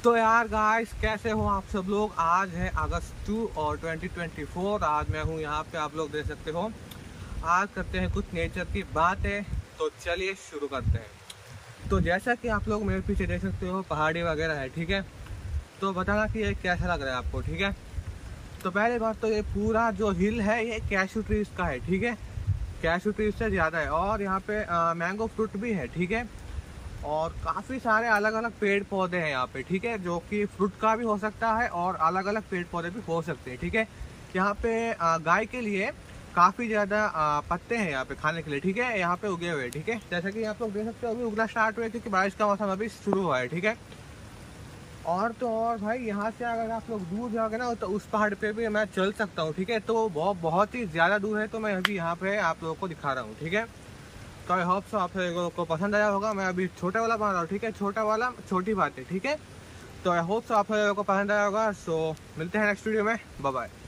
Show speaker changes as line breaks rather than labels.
तो यार गाइस, कैसे हो आप सब लोग। आज है अगस्त 2 और 2024। आज मैं हूँ यहाँ पे, आप लोग देख सकते हो। आज करते हैं कुछ नेचर की बातें, तो चलिए शुरू करते हैं। तो जैसा कि आप लोग मेरे पीछे देख सकते हो, पहाड़ी वगैरह है, ठीक है। तो बताना कि ये कैसा लग रहा है आपको, ठीक है। तो पहली बात तो ये पूरा जो हिल है ये कैशू ट्रीज का है, ठीक है। कैशू ट्रीज से ज़्यादा है और यहाँ पे मैंगो फ्रूट भी है, ठीक है। और काफ़ी सारे अलग अलग पेड़ पौधे हैं यहाँ पे, ठीक है, जो कि फ्रूट का भी हो सकता है और अलग अलग पेड़ पौधे भी हो सकते हैं, ठीक है। यहाँ पे गाय के लिए काफ़ी ज़्यादा पत्ते हैं यहाँ पे खाने के लिए, ठीक है, यहाँ पे उगे हुए, ठीक है। जैसा कि आप लोग देख सकते हो अभी उगना स्टार्ट हुआ है क्योंकि बारिश का मौसम अभी शुरू हुआ है, ठीक है। और तो और भाई, यहाँ से अगर आप लोग दूर जाओगे ना तो उस पहाड़ पे भी मैं चल सकता हूँ, ठीक है। तो बहुत ही ज़्यादा दूर है, तो मैं अभी यहाँ पे आप लोगों को दिखा रहा हूँ, ठीक है। तो आई होप सो आप लोगों को पसंद आया होगा। मैं अभी छोटा वाला बना रहा हूँ, ठीक है, छोटा वाला छोटी बात है, ठीक है। तो आई होप सो आप लोगों को पसंद आया होगा। सो मिलते हैं नेक्स्ट वीडियो में, बाय बाय।